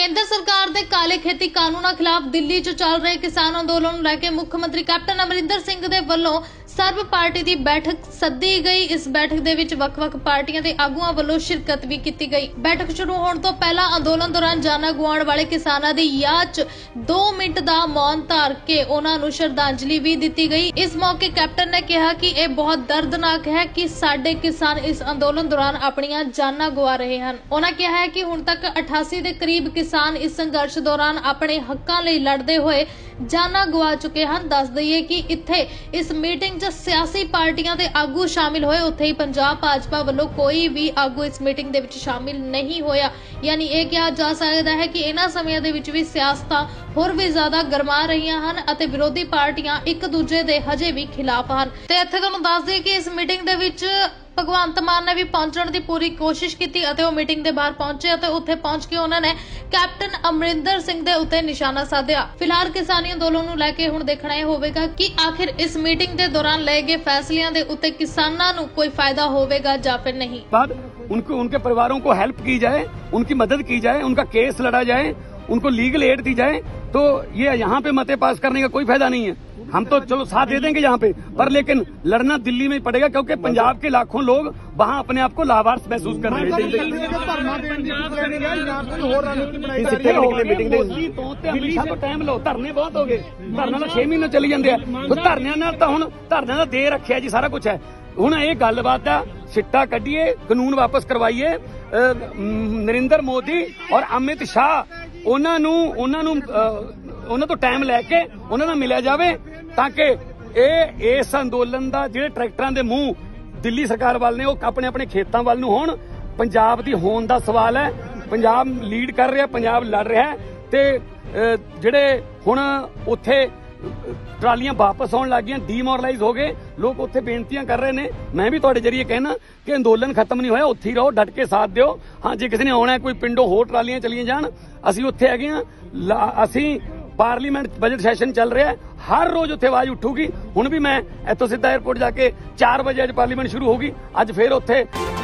केंद्र सरकार दे काले खेती कानूनां खिलाफ दिल्ली च चल रहे किसान अंदोलन नूं लैके मुख्य मंत्री कैप्टन अमरिंदर सिंह दे वल्लों सर्व पार्टी दी बैठक सद्दी गई। इस बैठक दे विच वख-वख पार्टियां दे आगूआं वल्लों शिरकत भी कीती गई। बैठक शुरू होण तो पहला अंदोलन दौरान जाना गुआउण वाले किसानां दी याद च 2 मिनट दा मौन धार के उन्हां नूं श्रद्धांजलि भी दित्ती गई। इस मौके कैप्टन ने कहा कि यह बहुत दर्दनाक है कि साडे किसान इस अंदोलन दौरान अपनियां जानां गवा रहे हैं। उन्हां कहा है कि हुण तक 88 दे करीब किसान इस संघर्ष दौरान अपने हक्कां लई लड़दे होए जाना गवा चुके हैं। दस दईए कि इत्थे इस मीटिंग च सियासी पार्टियां दे आगू शामिल होए, उत्थे ही पंजाब भाजपा वालों कोई भी आगू इस मीटिंग दे विच शामिल नहीं होया। यानी यह कहा जा सकता है कि इन्हां समयां दे विच भी सियासतां होर भी ज्यादा गरमा रहीआं हन अते विरोधी पार्टियां एक दूजे दे हजे भी खिलाफ हन। ते इत्थे तुहानूं दस दईए कि इस मीटिंग दे विच भगवंत मान ने भी पहुंचने की पूरी कोशिश की अते वो मीटिंग के बाहर पहुंचे अते उत्थे पहुंच के उन्होंने कैप्टन अमरिंदर सिंह दे उत्ते निशाना साधिया। फिलहाल किसानी अंदोलन नूं लैके हुण देखना यह होवेगा कि आखिर इस मीटिंग के दौरान लए गए फैसलियां दे उत्ते किसानां नूं कोई फायदा होवेगा या फिर नहीं। उनके परिवारों को हेल्प की जाए, उनकी मदद की जाए, उनका केस लड़ा जाए, उनको लीगल एड दी जाए, तो ये यहाँ पे मते पास करने का कोई फायदा नहीं है। हम तो चलो साथ दे देंगे यहाँ पे, पर लेकिन लड़ना दिल्ली में ही पड़ेगा क्योंकि पंजाब के लाखों लोग वहाँ अपने आप को लाभार्थ महसूस कर रहे हैं। टाइम लो, धरने बहुत हो गए, धरना तो 6 महीने चली जाते हैं, तो धरने तो हुण धरने का दे रखे जी, सारा कुछ है। हुण ये गलबात है, सिट्टा कढ़िए, कानून वापस करवाइए। नरेंद्र मोदी और अमित शाह उन्होंने तो टाइम लैके उन्होंने मिलिया जाए ताकि इस अंदोलन का जिहड़े ट्रैक्टरां दे मुंह दिल्ली सरकार वाल ने अपने अपने खेतों वाल नूं होण। पंजाब दी होण दा सवाल है, पंजाब लीड कर रहा, पंजाब लड़ रहा है, ते जिहड़े हुण उत्थे ट्रालियां वापस आउण लग गईयां, डीमोरलाइज हो गए लोग, उत्थे बेनतियां कर रहे ने। मैं भी तुहाडे जरिए कहना कि अंदोलन खत्म नहीं होया, उत्थे ही रहो, डट के साथ दिओ। हाँ, जे किसी ने आउणा, कोई पिंडों होर ट्रालियां चलियां जाण, असीं उत्थे हैगे हां। असीं पार्लीमेंट बजट सैशन चल रहा है, हर रोज उत्थे आवाज उठूगी। हुण भी मैं इत्थों सीधा एयरपोर्ट जाके 4 बजे अज पार्लीमेंट शुरू होगी, अज फिर उत्थे